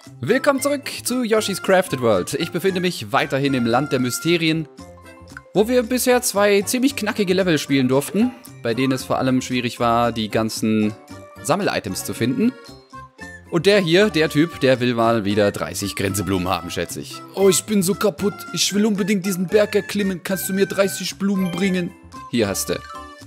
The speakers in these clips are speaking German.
Willkommen zurück zu Yoshi's Crafted World. Ich befinde mich weiterhin im Land der Mysterien, wo wir bisher 2 ziemlich knackige Level spielen durften, bei denen es vor allem schwierig war, die ganzen Sammel-Items zu finden. Und der hier, der Typ, der will mal wieder 30 Grinseblumen haben, schätze ich. Oh, ich bin so kaputt. Ich will unbedingt diesen Berg erklimmen. Kannst du mir 30 Blumen bringen? Hier hast du.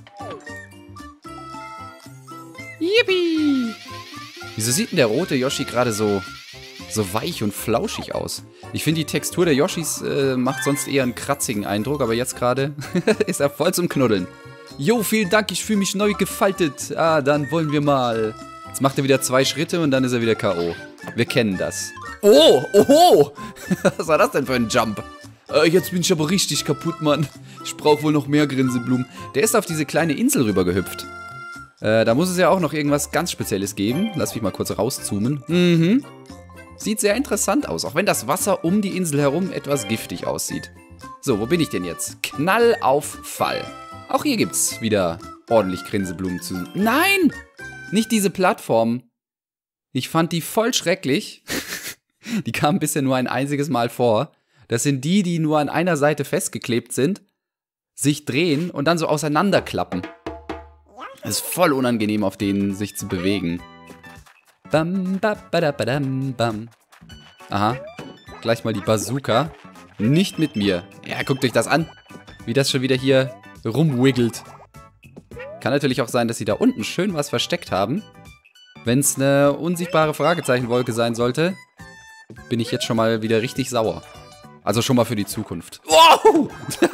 Yippie! Wieso sieht denn der rote Yoshi gerade so weich und flauschig aus? Ich finde, die Textur der Yoshis macht sonst eher einen kratzigen Eindruck, aber jetzt gerade ist er voll zum Knuddeln. Jo, vielen Dank, ich fühle mich neu gefaltet. Ah, dann wollen wir mal. Jetzt macht er wieder 2 Schritte und dann ist er wieder K.O. Wir kennen das. Oh, oh! Was war das denn für ein Jump? Jetzt bin ich aber richtig kaputt, Mann. Ich brauche wohl noch mehr Grinseblumen. Der ist auf diese kleine Insel rüber gehüpft. Da muss es ja auch noch irgendwas ganz Spezielles geben. Lass mich mal kurz rauszoomen. Mhm. Sieht sehr interessant aus, auch wenn das Wasser um die Insel herum etwas giftig aussieht. So, wo bin ich denn jetzt? Knall auf Fall. Auch hier gibt's wieder ordentlich Grinseblumen zu... Nein! Nicht diese Plattform. Ich fand die voll schrecklich. Die kamen bisher nur ein einziges Mal vor. Das sind die, die nur an einer Seite festgeklebt sind, sich drehen und dann so auseinanderklappen. Es ist voll unangenehm, auf denen sich zu bewegen. Bam, ba, badam, bam. Aha. Gleich mal die Bazooka. Nicht mit mir. Ja, guckt euch das an. Wie das schon wieder hier rumwiggelt. Kann natürlich auch sein, dass sie da unten schön was versteckt haben. Wenn es eine unsichtbare Fragezeichenwolke sein sollte, bin ich jetzt schon mal wieder richtig sauer. Also schon mal für die Zukunft. Wow!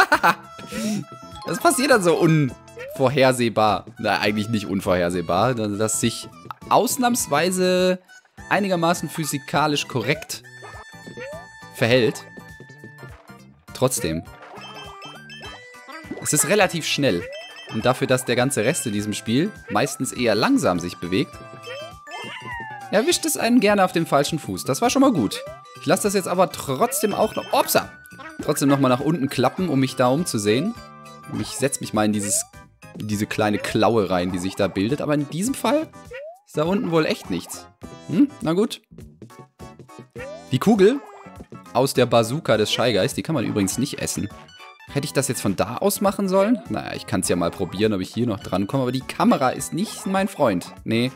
Das passiert dann so unvorhersehbar. Na, eigentlich nicht unvorhersehbar. Dass sich ausnahmsweise einigermaßen physikalisch korrekt verhält. Trotzdem. Es ist relativ schnell. Und dafür, dass der ganze Rest in diesem Spiel meistens eher langsam sich bewegt, erwischt es einen gerne auf dem falschen Fuß. Das war schon mal gut. Ich lasse das jetzt aber trotzdem auch noch... Opsa! Trotzdem nochmal nach unten klappen, um mich da umzusehen. Und ich setze mich mal in diese kleine Klaue rein, die sich da bildet. Aber in diesem Fall ist da unten wohl echt nichts. Na gut. Die Kugel aus der Bazooka des Shy Guys, die kann man übrigens nicht essen. Hätte ich das jetzt von da aus machen sollen? Naja, ich kann es ja mal probieren, ob ich hier noch drankomme. Aber die Kamera ist nicht mein Freund. Nee.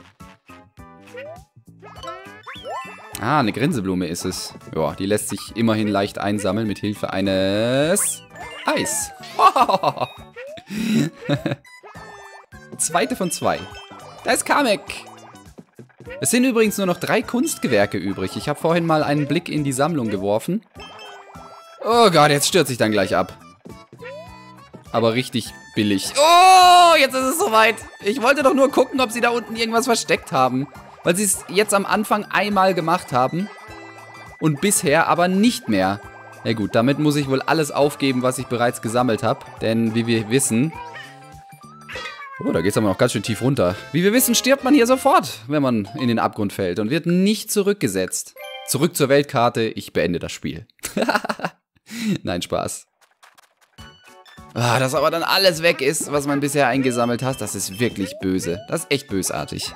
Ah, eine Grinseblume ist es. Ja, die lässt sich immerhin leicht einsammeln mit Hilfe eines Eis. Oh. Zweite von 2. Da ist Kamek. Es sind übrigens nur noch 3 Kunstgewerke übrig. Ich habe vorhin mal einen Blick in die Sammlung geworfen. Oh Gott, jetzt stürzt sich dann gleich ab. Aber richtig billig. Oh, jetzt ist es soweit. Ich wollte doch nur gucken, ob sie da unten irgendwas versteckt haben. Weil sie es jetzt am Anfang einmal gemacht haben. Und bisher aber nicht mehr. Ja gut, damit muss ich wohl alles aufgeben, was ich bereits gesammelt habe. Denn wie wir wissen... Oh, da geht es aber noch ganz schön tief runter. Wie wir wissen, stirbt man hier sofort, wenn man in den Abgrund fällt. Und wird nicht zurückgesetzt. Zurück zur Weltkarte, ich beende das Spiel. Nein, Spaß. Ah, dass aber dann alles weg ist, was man bisher eingesammelt hat, das ist wirklich böse. Das ist echt bösartig.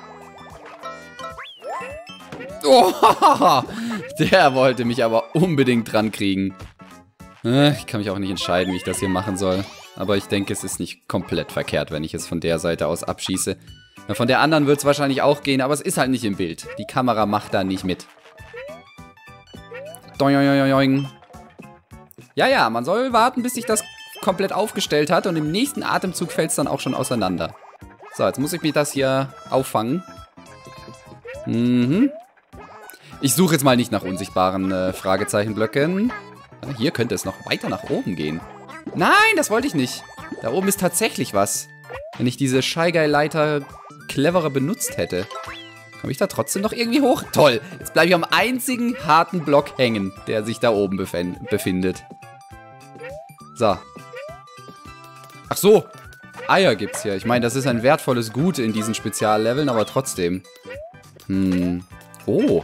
Oh, der wollte mich aber unbedingt dran kriegen. Ich kann mich auch nicht entscheiden, wie ich das hier machen soll. Aber ich denke, es ist nicht komplett verkehrt, wenn ich es von der Seite aus abschieße. Von der anderen wird es wahrscheinlich auch gehen, aber es ist halt nicht im Bild. Die Kamera macht da nicht mit. Doing. Ja, man soll warten, bis sich das komplett aufgestellt hat und im nächsten Atemzug fällt es dann auch schon auseinander. So, jetzt muss ich mir das hier auffangen. Ich suche jetzt mal nicht nach unsichtbaren Fragezeichenblöcken. Hier könnte es noch weiter nach oben gehen. Nein, das wollte ich nicht. Da oben ist tatsächlich was. Wenn ich diese Shy Guy Leiter cleverer benutzt hätte. Komme ich da trotzdem noch irgendwie hoch? Toll, jetzt bleibe ich am einzigen harten Block hängen, der sich da oben befindet. So. Ach so, Eier gibt's hier. Ich meine, das ist ein wertvolles Gut in diesen Spezialleveln, aber trotzdem. Oh.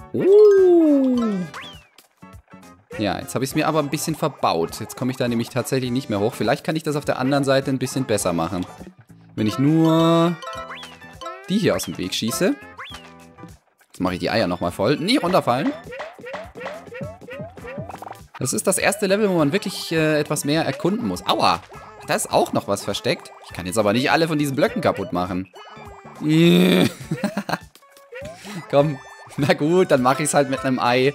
Ja, jetzt habe ich es mir aber ein bisschen verbaut. Jetzt komme ich da nämlich tatsächlich nicht mehr hoch. Vielleicht kann ich das auf der anderen Seite ein bisschen besser machen. Wenn ich nur die hier aus dem Weg schieße. Jetzt mache ich die Eier nochmal voll. Nie runterfallen. Das ist das erste Level, wo man wirklich etwas mehr erkunden muss. Aua! Da ist auch noch was versteckt. Ich kann jetzt aber nicht alle von diesen Blöcken kaputt machen. Komm. Na gut, dann mache ich es halt mit einem Ei.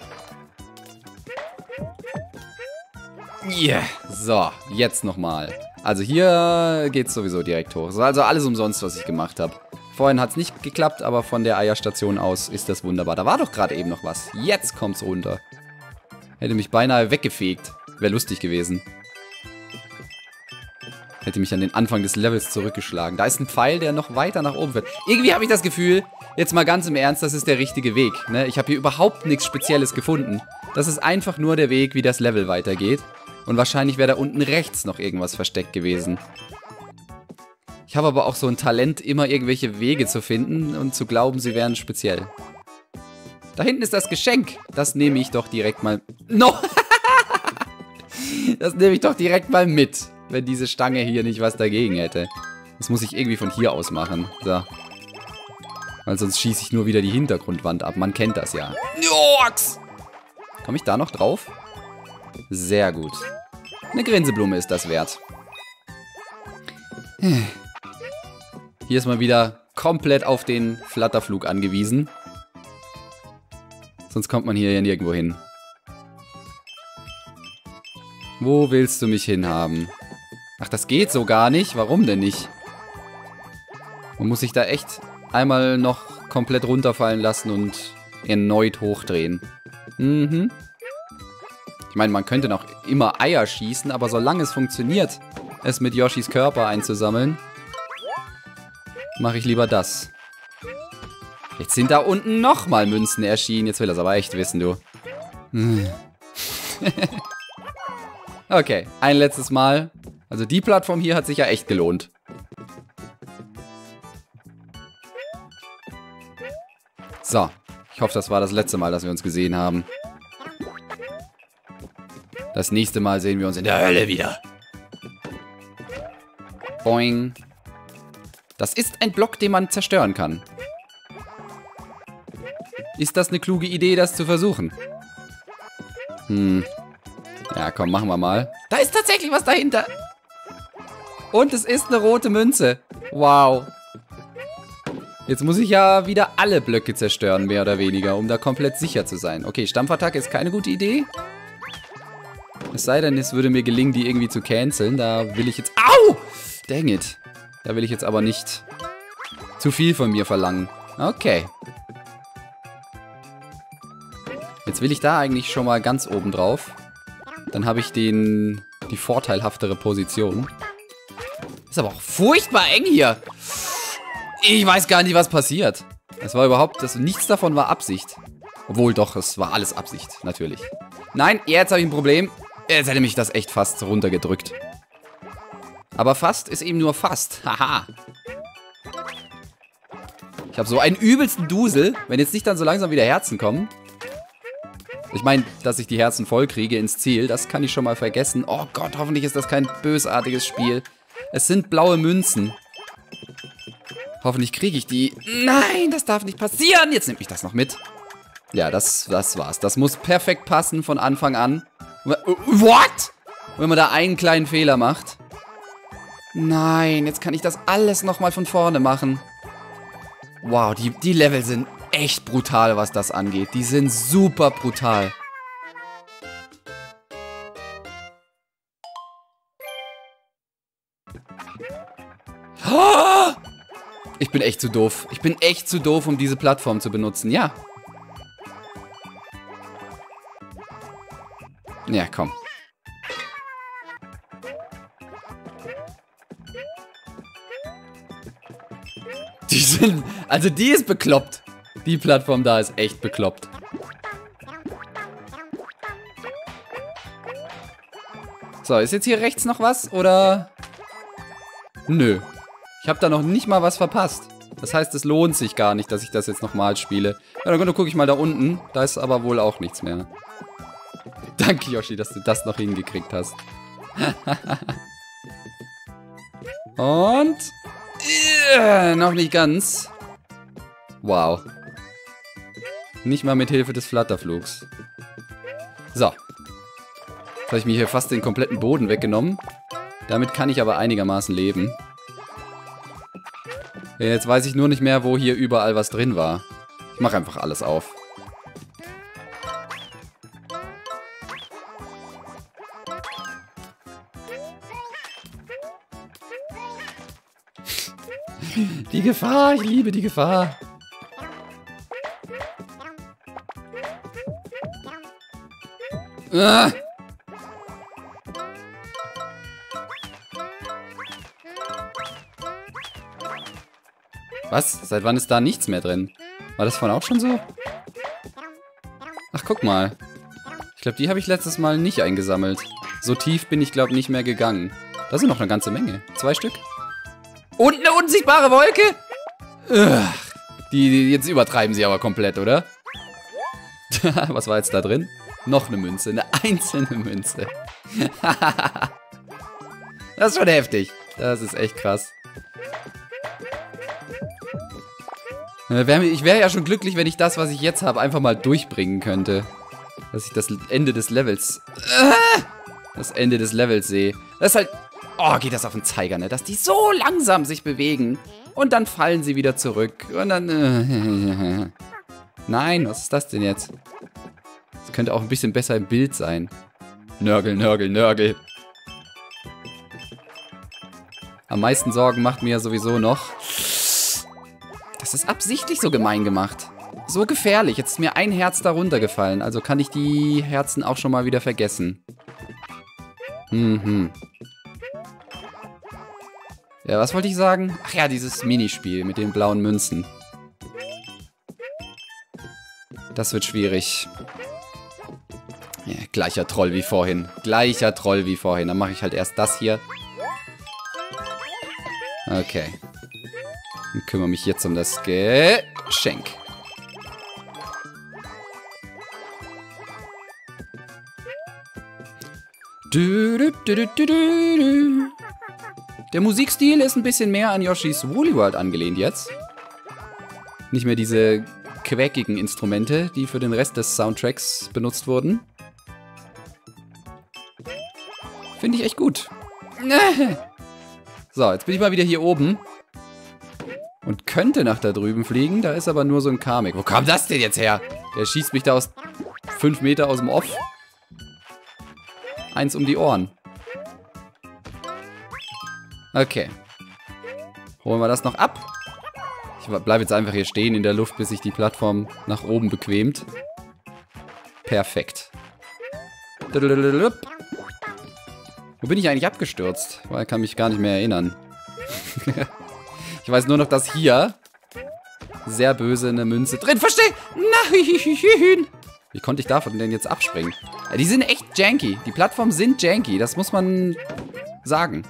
Yeah. So, jetzt nochmal. Also hier geht es sowieso direkt hoch. Das war also alles umsonst, was ich gemacht habe. Vorhin hat es nicht geklappt, aber von der Eierstation aus ist das wunderbar. Da war doch gerade eben noch was. Jetzt kommt's runter. Hätte mich beinahe weggefegt. Wäre lustig gewesen. Hätte mich an den Anfang des Levels zurückgeschlagen. Da ist ein Pfeil, der noch weiter nach oben führt. Irgendwie habe ich das Gefühl, jetzt mal ganz im Ernst, das ist der richtige Weg. Ne? Ich habe hier überhaupt nichts Spezielles gefunden. Das ist einfach nur der Weg, wie das Level weitergeht. Und wahrscheinlich wäre da unten rechts noch irgendwas versteckt gewesen. Ich habe aber auch so ein Talent, immer irgendwelche Wege zu finden und zu glauben, sie wären speziell. Da hinten ist das Geschenk. Das nehme ich doch direkt mal... No! Das nehme ich doch direkt mal mit, wenn diese Stange hier nicht was dagegen hätte. Das muss ich irgendwie von hier aus machen. So. Weil sonst schieße ich nur wieder die Hintergrundwand ab. Man kennt das ja. Jox! Komme ich da noch drauf? Sehr gut. Eine Grinseblume ist das wert. Hier ist mal wieder komplett auf den Flatterflug angewiesen. Sonst kommt man hier ja nirgendwo hin. Wo willst du mich hinhaben? Ach, das geht so gar nicht. Warum denn nicht? Man muss sich da echt einmal noch komplett runterfallen lassen und erneut hochdrehen. Mhm. Ich meine, man könnte noch immer Eier schießen, aber solange es funktioniert, es mit Yoshis Körper einzusammeln, mache ich lieber das. Jetzt sind da unten nochmal Münzen erschienen. Jetzt will er es aber echt wissen, du. Okay, ein letztes Mal. Also die Plattform hier hat sich ja echt gelohnt. So, ich hoffe, das war das letzte Mal, dass wir uns gesehen haben. Das nächste Mal sehen wir uns in der Hölle wieder. Boing. Das ist ein Block, den man zerstören kann. Ist das eine kluge Idee, das zu versuchen? Ja, komm, machen wir mal. Da ist tatsächlich was dahinter. Und es ist eine rote Münze. Wow. Jetzt muss ich ja wieder alle Blöcke zerstören, mehr oder weniger, um da komplett sicher zu sein. Okay, Stampfattacke ist keine gute Idee. Es sei denn, es würde mir gelingen, die irgendwie zu canceln. Da will ich jetzt... Au! Dang it. Da will ich jetzt aber nicht zu viel von mir verlangen. Okay. Jetzt will ich da eigentlich schon mal ganz oben drauf. Dann habe ich die vorteilhaftere Position. Ist aber auch furchtbar eng hier. Ich weiß gar nicht, was passiert. Es war überhaupt... nichts davon war Absicht. Obwohl doch, es war alles Absicht, natürlich. Nein, jetzt habe ich ein Problem. Jetzt hätte mich das echt fast runtergedrückt. Aber fast ist eben nur fast. Haha. Ich habe so einen übelsten Dusel. Wenn jetzt nicht dann so langsam wieder Herzen kommen. Ich meine, dass ich die Herzen voll kriege ins Ziel, das kann ich schon mal vergessen. Oh Gott, hoffentlich ist das kein bösartiges Spiel. Es sind blaue Münzen. Hoffentlich kriege ich die. Nein, das darf nicht passieren. Jetzt nehme ich das noch mit. Ja, das war's. Das muss perfekt passen von Anfang an. What? Wenn man da einen kleinen Fehler macht. Nein, jetzt kann ich das alles nochmal von vorne machen. Wow, die Level sind echt brutal, was das angeht. Die sind super brutal. Ich bin echt zu doof. Ich bin echt zu doof, um diese Plattform zu benutzen. Ja. Ja, komm. Also die ist bekloppt. Die Plattform da ist echt bekloppt. So, ist jetzt hier rechts noch was, oder? Nö. Ich habe da noch nicht mal was verpasst. Das heißt, es lohnt sich gar nicht, dass ich das jetzt nochmal spiele. Ja, dann gucke ich mal da unten. Da ist aber wohl auch nichts mehr. Danke, Yoshi, dass du das noch hingekriegt hast. Und... noch nicht ganz. Wow. Nicht mal mit Hilfe des Flatterflugs. So. Jetzt habe ich mir hier fast den kompletten Boden weggenommen. Damit kann ich aber einigermaßen leben. Jetzt weiß ich nur nicht mehr, wo hier überall was drin war. Ich mache einfach alles auf. Die Gefahr, ich liebe die Gefahr. Ah! Was? Seit wann ist da nichts mehr drin? War das vorhin auch schon so? Ach, guck mal. Ich glaube, die habe ich letztes Mal nicht eingesammelt. So tief bin ich, glaube ich, nicht mehr gegangen. Da sind noch eine ganze Menge. 2 Stück. Und eine unsichtbare Wolke? Ugh. Jetzt übertreiben sie aber komplett, oder? Was war jetzt da drin? Noch eine Münze. Eine einzelne Münze. Das ist schon heftig. Das ist echt krass. Ich wäre ja schon glücklich, wenn ich das, was ich jetzt habe, einfach mal durchbringen könnte. Dass ich das Ende des Levels... Das Ende des Levels sehe. Das ist halt... Oh, geht das auf den Zeiger, ne? Dass die so langsam sich bewegen. Und dann fallen sie wieder zurück. Und dann... Nein, was ist das denn jetzt? Das könnte auch ein bisschen besser im Bild sein. Nörgel, Nörgel, Nörgel. Am meisten Sorgen macht mir ja sowieso noch... Das ist absichtlich so gemein gemacht. So gefährlich. Jetzt ist mir ein Herz darunter gefallen. Also kann ich die Herzen auch schon mal wieder vergessen. Ja, was wollte ich sagen? Ach ja, dieses Minispiel mit den blauen Münzen. Das wird schwierig. Ja, gleicher Troll wie vorhin. Gleicher Troll wie vorhin. Dann mache ich halt erst das hier. Okay. Und kümmere mich jetzt um das Geschenk. Der Musikstil ist ein bisschen mehr an Yoshi's Woolly World angelehnt jetzt. Nicht mehr diese quäkigen Instrumente, die für den Rest des Soundtracks benutzt wurden. Finde ich echt gut. So, jetzt bin ich mal wieder hier oben. Und könnte nach da drüben fliegen. Da ist aber nur so ein Kamek. Wo kam das denn jetzt her? Der schießt mich da aus 5 Meter aus dem Off. Eins um die Ohren. Okay. Holen wir das noch ab. Ich bleibe jetzt einfach hier stehen in der Luft, bis sich die Plattform nach oben bequemt. Perfekt. Wo bin ich eigentlich abgestürzt? Ich kann mich gar nicht mehr erinnern. Ich weiß nur noch, dass hier sehr böse eine Münze drin verstehe. Nein! Wie konnte ich davon denn jetzt abspringen? Ja, die sind echt janky. Die Plattformen sind janky. Das muss man sagen.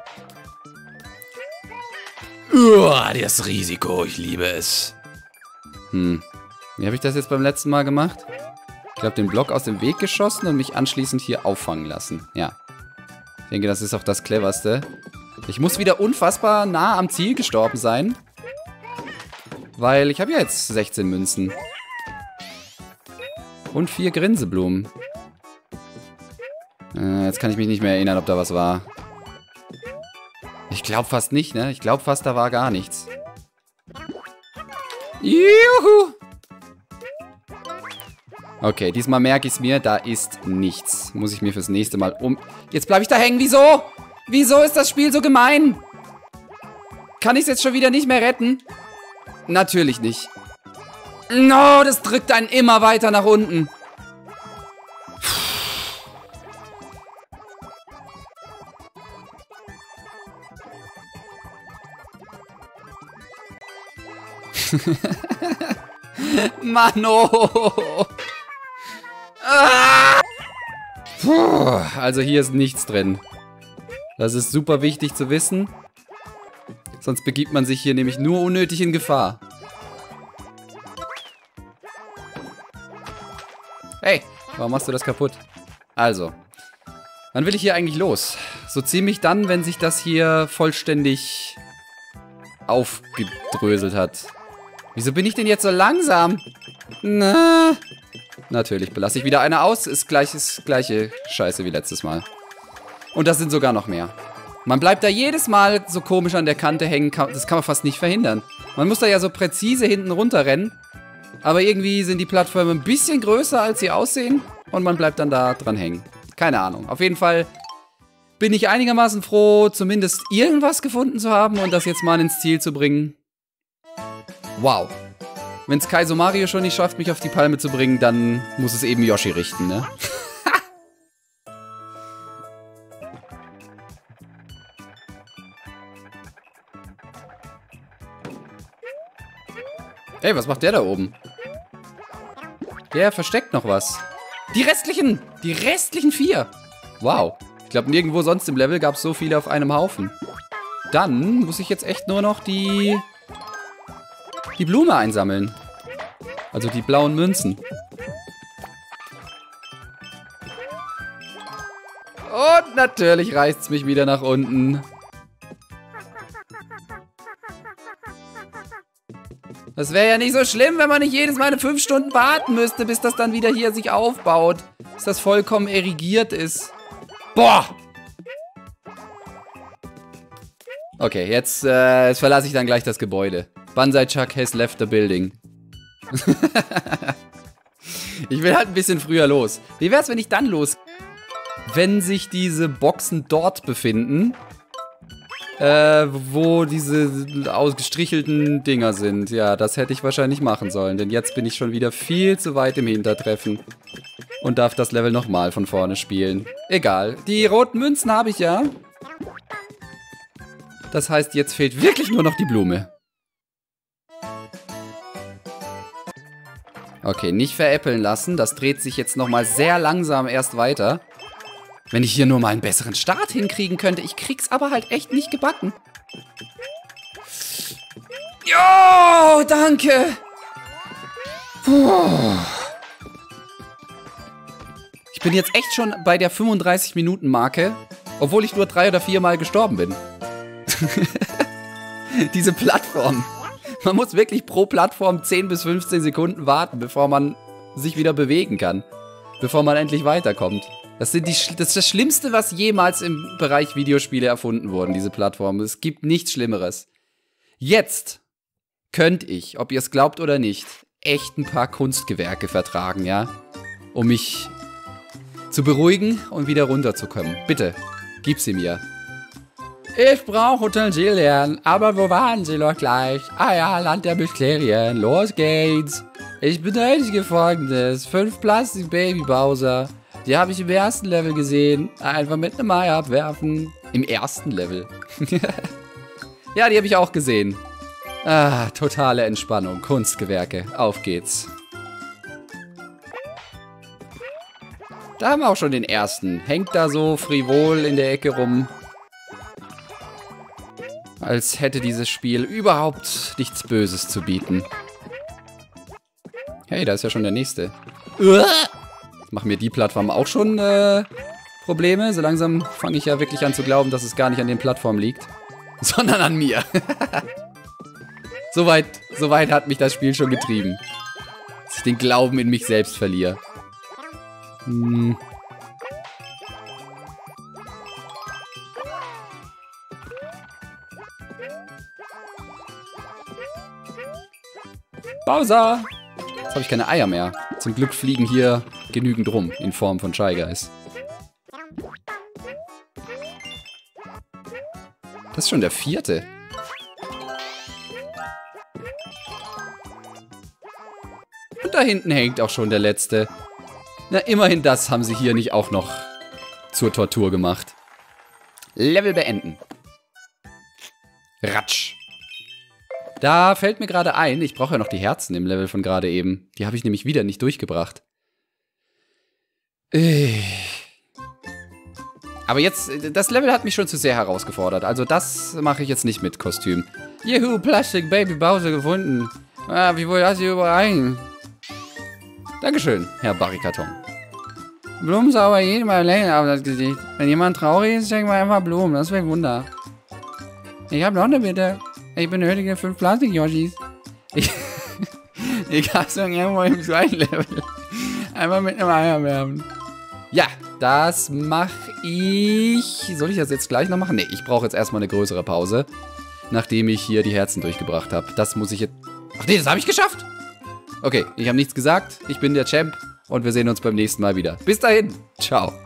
Das Risiko. Ich liebe es. Wie habe ich das jetzt beim letzten Mal gemacht? Ich glaube, den Block aus dem Weg geschossen und mich anschließend hier auffangen lassen. Ja. Ich denke, das ist auch das Cleverste. Ich muss wieder unfassbar nah am Ziel gestorben sein. Weil ich habe ja jetzt 16 Münzen. Und 4 Grinseblumen. Jetzt kann ich mich nicht mehr erinnern, ob da was war. Ich glaube fast nicht, ne? Ich glaube fast, da war gar nichts. Juhu! Okay, diesmal merke ich es mir, da ist nichts. Muss ich mir fürs nächste Mal um... Jetzt bleibe ich da hängen, wieso? Wieso ist das Spiel so gemein? Kann ich es jetzt schon wieder nicht mehr retten? Natürlich nicht. No, das drückt einen immer weiter nach unten. Mano! Ah! Puh, also hier ist nichts drin. Das ist super wichtig zu wissen. Sonst begibt man sich hier nämlich nur unnötig in Gefahr. Hey, warum machst du das kaputt? Also, wann will ich hier eigentlich los? So ziemlich dann, wenn sich das hier vollständig aufgedröselt hat. Wieso bin ich denn jetzt so langsam? Na. Natürlich belasse ich wieder eine aus. Ist gleiche Scheiße wie letztes Mal. Und das sind sogar noch mehr. Man bleibt da jedes Mal so komisch an der Kante hängen. Das kann man fast nicht verhindern. Man muss da ja so präzise hinten runterrennen. Aber irgendwie sind die Plattformen ein bisschen größer, als sie aussehen. Und man bleibt dann da dran hängen. Keine Ahnung. Auf jeden Fall bin ich einigermaßen froh, zumindest irgendwas gefunden zu haben und das jetzt mal ins Ziel zu bringen. Wow. Wenn es Kaizo Mario schon nicht schafft, mich auf die Palme zu bringen, dann muss es eben Yoshi richten, ne? Hey, was macht der da oben? Der versteckt noch was. Die restlichen 4. Wow. Ich glaube, nirgendwo sonst im Level gab es so viele auf einem Haufen. Dann muss ich jetzt echt nur noch die Blume einsammeln. Also die blauen Münzen. Und natürlich reißt es mich wieder nach unten. Das wäre ja nicht so schlimm, wenn man nicht jedes Mal 5 Stunden warten müsste, bis das dann wieder hier sich aufbaut. Bis das vollkommen erigiert ist. Boah! Okay, jetzt verlasse ich dann gleich das Gebäude. Banzai Chuck has left the building. Ich will halt ein bisschen früher los. Wie wär's, wenn ich dann los... Wenn sich diese Boxen dort befinden, wo diese ausgestrichelten Dinger sind. Ja, das hätte ich wahrscheinlich machen sollen, denn jetzt bin ich schon wieder viel zu weit im Hintertreffen. Und darf das Level nochmal von vorne spielen. Egal, die roten Münzen habe ich ja. Das heißt, jetzt fehlt wirklich nur noch die Blume. Okay, nicht veräppeln lassen. Das dreht sich jetzt nochmal sehr langsam erst weiter. Wenn ich hier nur mal einen besseren Start hinkriegen könnte. Ich krieg's aber halt echt nicht gebacken. Jo, danke. Puh. Ich bin jetzt echt schon bei der 35-Minuten-Marke, obwohl ich nur 3 oder 4 Mal gestorben bin. Diese Plattform. Man muss wirklich pro Plattform 10 bis 15 Sekunden warten, bevor man sich wieder bewegen kann. Bevor man endlich weiterkommt. Das ist das Schlimmste, was jemals im Bereich Videospiele erfunden wurde, diese Plattformen. Es gibt nichts Schlimmeres. Jetzt könnte ich, ob ihr es glaubt oder nicht, echt ein paar Kunstgewerke vertragen, ja? Um mich zu beruhigen und wieder runterzukommen. Bitte, gib sie mir. Ich brauche Utensilien, aber wo waren sie noch gleich? Ah ja, Land der Mysterien, los geht's. Ich benötige Folgendes, 5 Plastik-Baby-Bowser. Die habe ich im ersten Level gesehen. Einfach mit einem Ei abwerfen. Im ersten Level. Ja, die habe ich auch gesehen. Ah, totale Entspannung. Kunstgewerke. Auf geht's. Da haben wir auch schon den ersten. Hängt da so frivol in der Ecke rum. Als hätte dieses Spiel überhaupt nichts Böses zu bieten. Hey, da ist ja schon der nächste. Machen mir die Plattformen auch schon Probleme? So langsam fange ich ja wirklich an zu glauben, dass es gar nicht an den Plattformen liegt. Sondern an mir. So weit hat mich das Spiel schon getrieben. Dass ich den Glauben in mich selbst verliere. Bowser! Jetzt habe ich keine Eier mehr. Zum Glück fliegen hier genügend rum, in Form von Shy Guys. Das ist schon der 4. Und da hinten hängt auch schon der letzte. Na, immerhin das haben sie hier nicht auch noch zur Tortur gemacht. Level beenden. Ratsch. Da fällt mir gerade ein, ich brauche ja noch die Herzen im Level von gerade eben. Die habe ich nämlich wieder nicht durchgebracht. Aber jetzt, das Level hat mich schon zu sehr herausgefordert. Also das mache ich jetzt nicht mit Kostüm. Juhu, Plastic Baby Bowser gefunden. Ah, wie wohl das hier überein? Dankeschön, Herr Barrikaton. Blumen sauber jedem Mal länger auf das Gesicht. Wenn jemand traurig ist, schenkt man einfach Blumen. Das wäre ein Wunder. Ich habe noch eine Bitte. Ich benötige 5 Plastik-Yoshis. Ich hab's noch irgendwo im zweiten Level. Einmal mit einem Eimer werfen. Ja, das mache ich. Soll ich das jetzt gleich noch machen? Nee, ich brauche jetzt erstmal eine größere Pause. Nachdem ich hier die Herzen durchgebracht habe. Das muss ich jetzt... Ach nee, das habe ich geschafft. Okay, ich habe nichts gesagt. Ich bin der Champ. Und wir sehen uns beim nächsten Mal wieder. Bis dahin. Ciao.